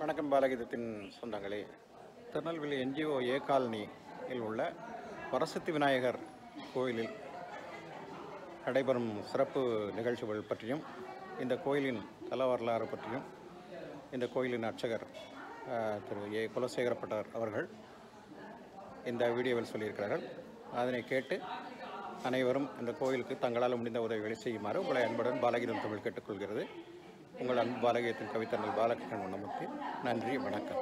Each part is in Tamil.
வணக்கம் பாலகீதத்தின் சொந்தங்களே. திருநெல்வேலி NGO ஏ காலனியில் உள்ள வரசித்தி விநாயகர் கோயிலில் நடைபெறும் சிறப்பு நிகழ்ச்சிகள் பற்றியும் இந்த கோயிலின் தல வரலாறு பற்றியும் இந்த கோயிலின் அர்ச்சகர் திரு ஏ குலசேகரப்பட்டர் அவர்கள் இந்த வீடியோவில் சொல்லியிருக்கிறார்கள். அதனை கேட்டு அனைவரும் இந்த கோயிலுக்கு தங்களால் முடிந்த உதவிகளை செய்யுமாறு உங்களை அன்புடன் பாலகீதம் தமிழ் கேட்டுக்கொள்கிறது. உங்கள் அன்பு பாலகீதத்தின் கவித்தர்கள் பாலகிருஷ்ணன் வண்ணமூர்த்தி. நன்றி, வணக்கம்.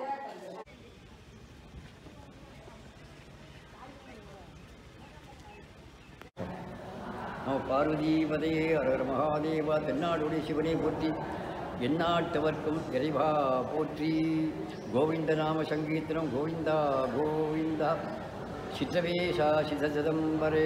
பார்வதி பதையே அரர் மகாதேவா. தென்னாடுடைய சிவனை போற்றி, எந்நாட்டவர்க்கும் இறைவா போற்றி. கோவிந்த நாம சங்கீர்த்தனம் கோவிந்தா கோவிந்தா. சிற்றவேஷா சிதம்பரே.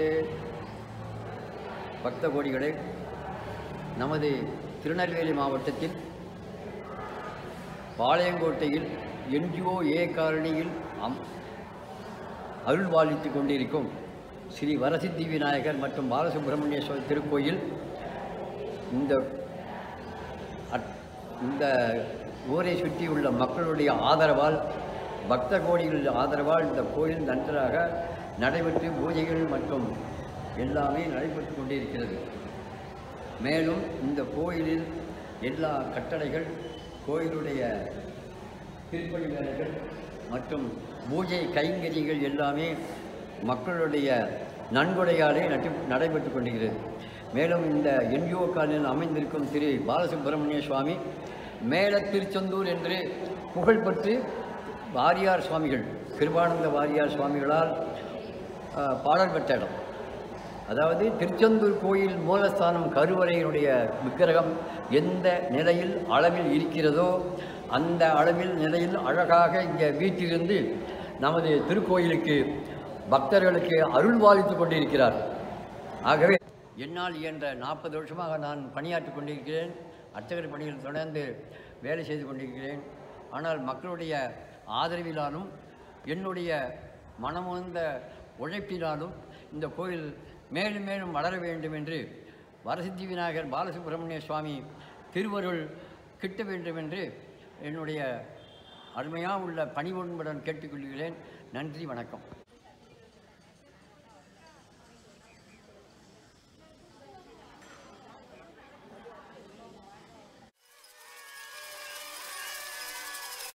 பக்த கோடிகளே, நமது திருநெல்வேலி மாவட்டத்தில் பாளையங்கோட்டையில் NGO ஏ காலனியில் அருள்வாளித்து கொண்டிருக்கும் ஸ்ரீ வரசித்தி விநாயகர் மற்றும் பாலசுப்பிரமணியேஸ்வரர் திருக்கோயில் இந்த ஊரை சுற்றியுள்ள மக்களுடைய ஆதரவால், பக்த கோடிகள் ஆதரவால் இந்த கோயில் நன்றாக நடைபெற்று பூஜைகள் மற்றும் எல்லாமே நடைபெற்று கொண்டிருக்கிறது. மேலும் இந்த கோயிலில் எல்லா கட்டளைகள், கோயிலுடைய திருப்பணி வேலைகள் மற்றும் பூஜை கைங்கரியங்கள் எல்லாமே மக்களுடைய நன்கொடையாலே நடைபெற்று கொண்டிருக்கிறது. மேலும் இந்த NGO காலனியில் அமைந்திருக்கும் திரு பாலசுப்பிரமணிய சுவாமி மேல திருச்செந்தூர் என்று புகழ்பெற்று வாரியார் சுவாமிகள், கிருபானந்த வாரியார் சுவாமிகளால் பாடல் பெற்ற இடம். அதாவது திருச்செந்தூர் கோயில் மூலஸ்தானம் கருவறையினுடைய விக்கிரகம் எந்த நிலையில் அளவில் இருக்கிறதோ அந்த அளவில் நிலையில் அழகாக இங்கே வீட்டிலிருந்து நமது திருக்கோயிலுக்கு பக்தர்களுக்கு அருள்வாளித்து கொண்டிருக்கிறார். ஆகவே என்னால் இயன்ற 40 வருஷமாக நான் பணியாற்றி கொண்டிருக்கிறேன். அர்ச்சகர் பணியில் தொடர்ந்து வேலை செய்து கொண்டிருக்கிறேன். ஆனால் மக்களுடைய ஆதரவினாலும் என்னுடைய மனமுந்த உழைப்பினாலும் இந்த கோயில் மேலும் மேலும் வளர வேண்டும் என்று வரசித்தி விநாயகர் பாலசுப்பிரமணிய சுவாமி திருவருள் கிட்ட வேண்டும் என்று என்னுடைய அருமையாக உள்ள பணிவொன்புடன் கேட்டுக்கொள்கிறேன். நன்றி, வணக்கம்.